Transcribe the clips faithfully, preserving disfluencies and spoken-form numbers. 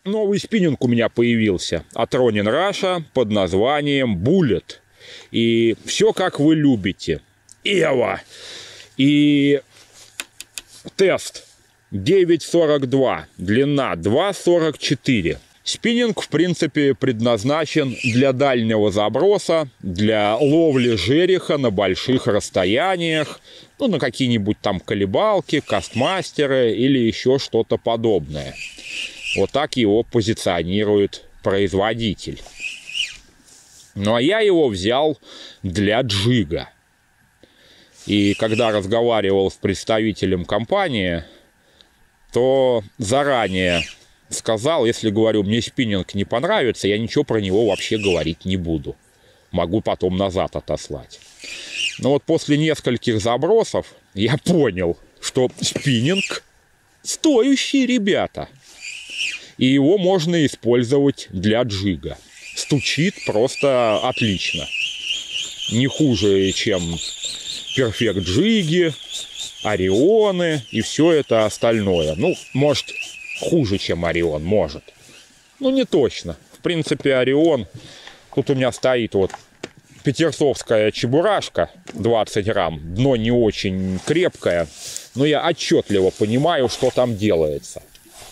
Новый спиннинг у меня появился от Ronin Russia под названием Bullet. И все как вы любите. Эва. И тест девять сорок два. Длина два сорок четыре. Спиннинг, в принципе, предназначен для дальнего заброса, для ловли жереха на больших расстояниях, ну, на какие-нибудь там колебалки, кастмастеры или еще что-то подобное. Вот так его позиционирует производитель. Ну, а я его взял для джига. И когда разговаривал с представителем компании, то заранее сказал, если говорю, мне спиннинг не понравится, я ничего про него вообще говорить не буду. Могу потом назад отослать. Но вот после нескольких забросов я понял, что спиннинг стоящий, ребята. И его можно использовать для джига. Стучит просто отлично. Не хуже, чем Perfect джиги, Орионы и все это остальное. Ну, может, хуже, чем Орион, может. Ну, не точно. В принципе, Орион... Тут у меня стоит вот петерсовская чебурашка, двадцать грамм. Дно не очень крепкое, но я отчетливо понимаю, что там делается.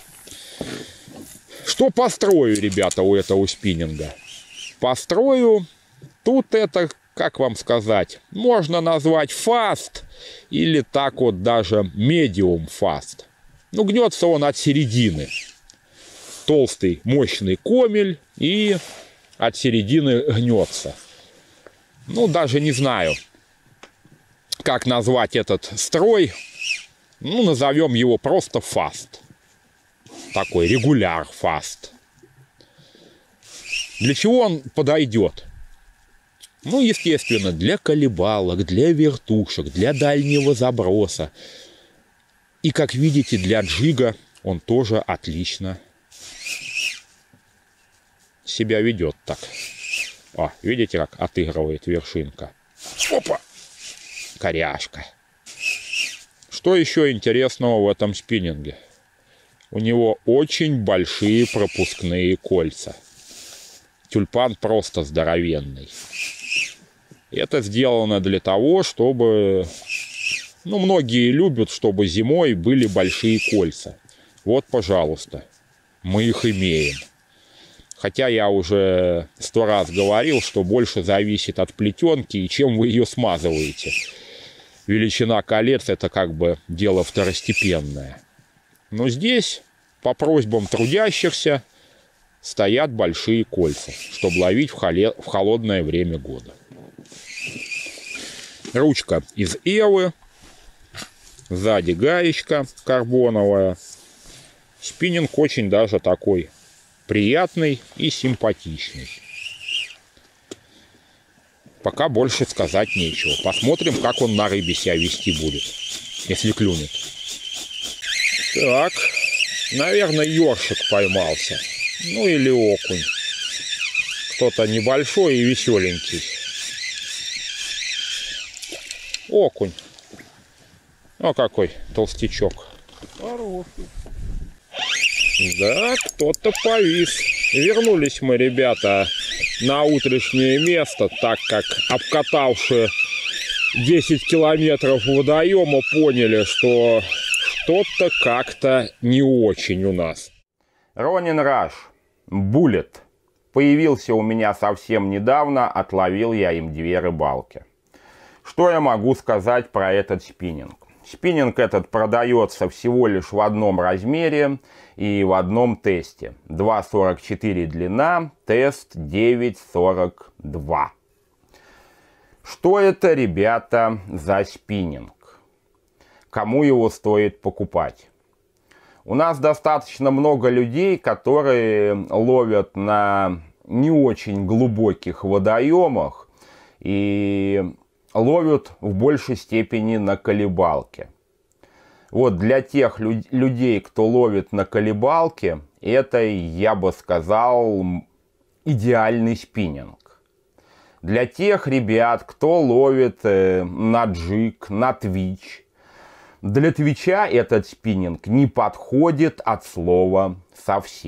Что построю, ребята, у этого спиннинга? Построю... Тут это, как вам сказать, можно назвать fast или так вот даже medium fast. Ну, гнется он от середины. Толстый, мощный комель и от середины гнется. Ну, даже не знаю, как назвать этот строй. Ну, назовем его просто fast. Такой регуляр fast. Для чего он подойдет? Ну, естественно, для колебалок, для вертушек, для дальнего заброса. И, как видите, для джига он тоже отлично себя ведет так. О, видите, как отыгрывает вершинка. Опа! Коряшка. Что еще интересного в этом спиннинге? У него очень большие пропускные кольца. Тюльпан просто здоровенный. Это сделано для того, чтобы... Ну, многие любят, чтобы зимой были большие кольца. Вот, пожалуйста, мы их имеем. Хотя я уже сто раз говорил, что больше зависит от плетенки и чем вы ее смазываете. Величина колец – это как бы дело второстепенное. Но здесь, по просьбам трудящихся, стоят большие кольца, чтобы ловить в, холе... в холодное время года. Ручка из Эвы. Сзади гаечка карбоновая. Спиннинг очень даже такой приятный и симпатичный. Пока больше сказать нечего. Посмотрим, как он на рыбе себя вести будет, если клюнет. Так, наверное, ёршик поймался. Ну или окунь. Кто-то небольшой и веселенький. Окунь. О, какой толстячок. Хороший. Да, кто-то повис. Вернулись мы, ребята, на утрешнее место, так как, обкатавши десять километров водоема, поняли, что что-то как-то не очень у нас. Ronin Russia Bullet появился у меня совсем недавно, отловил я им две рыбалки. Что я могу сказать про этот спиннинг? Спиннинг этот продается всего лишь в одном размере и в одном тесте. два сорок четыре длина, тест девять сорок два. Что это, ребята, за спиннинг? Кому его стоит покупать? У нас достаточно много людей, которые ловят на не очень глубоких водоемах и ловят в большей степени на колебалке. Вот для тех лю людей, кто ловит на колебалке, это, я бы сказал, идеальный спиннинг. Для тех ребят, кто ловит э, на джиг, на твич, для твича этот спиннинг не подходит от слова совсем.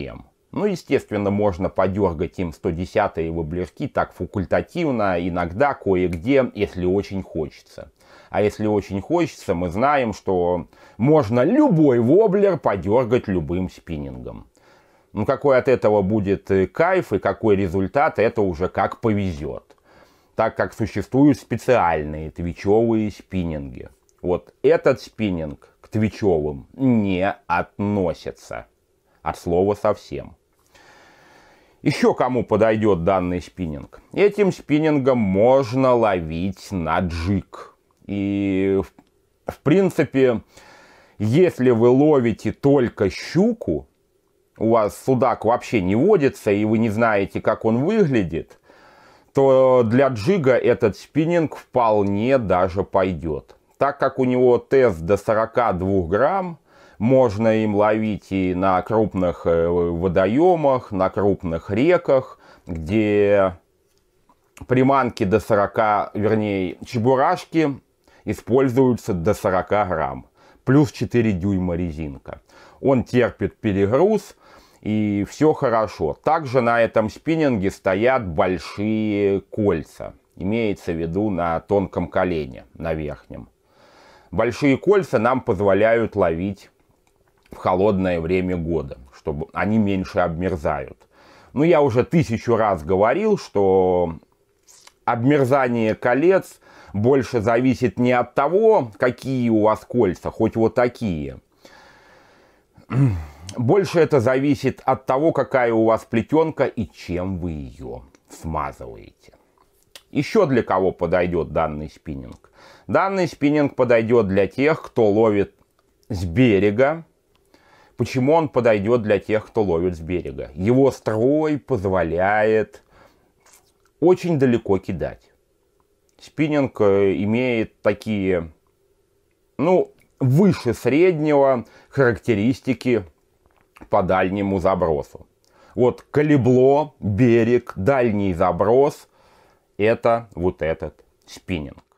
Ну, естественно, можно подергать им сто десятые воблерки так факультативно, иногда, кое-где, если очень хочется. А если очень хочется, мы знаем, что можно любой воблер подергать любым спиннингом. Ну, какой от этого будет кайф и какой результат, это уже как повезет. Так как существуют специальные твичевые спиннинги. Вот этот спиннинг к твичевым не относится. От слова совсем. Еще кому подойдет данный спиннинг? Этим спиннингом можно ловить на джиг. И в, в принципе, если вы ловите только щуку, у вас судак вообще не водится, и вы не знаете, как он выглядит, то для джига этот спиннинг вполне даже пойдет. Так как у него тест до сорока двух грамм, можно им ловить и на крупных водоемах, на крупных реках, где приманки до сорока, вернее, чебурашки используются до сорока грамм. Плюс четыре дюйма резинка. Он терпит перегруз, и все хорошо. Также на этом спиннинге стоят большие кольца. Имеется в виду на тонком колене, на верхнем. Большие кольца нам позволяют ловить в холодное время года, чтобы они меньше обмерзают. Ну, я уже тысячу раз говорил, что обмерзание колец больше зависит не от того, какие у вас кольца, хоть вот такие. Больше это зависит от того, какая у вас плетенка и чем вы ее смазываете. Еще для кого подойдет данный спиннинг? Данный спиннинг подойдет для тех, кто ловит с берега. Почему он подойдет для тех, кто ловит с берега? Его строй позволяет очень далеко кидать. Спиннинг имеет такие, ну, выше среднего характеристики по дальнему забросу. Вот колебло, берег, дальний заброс — это вот этот спиннинг.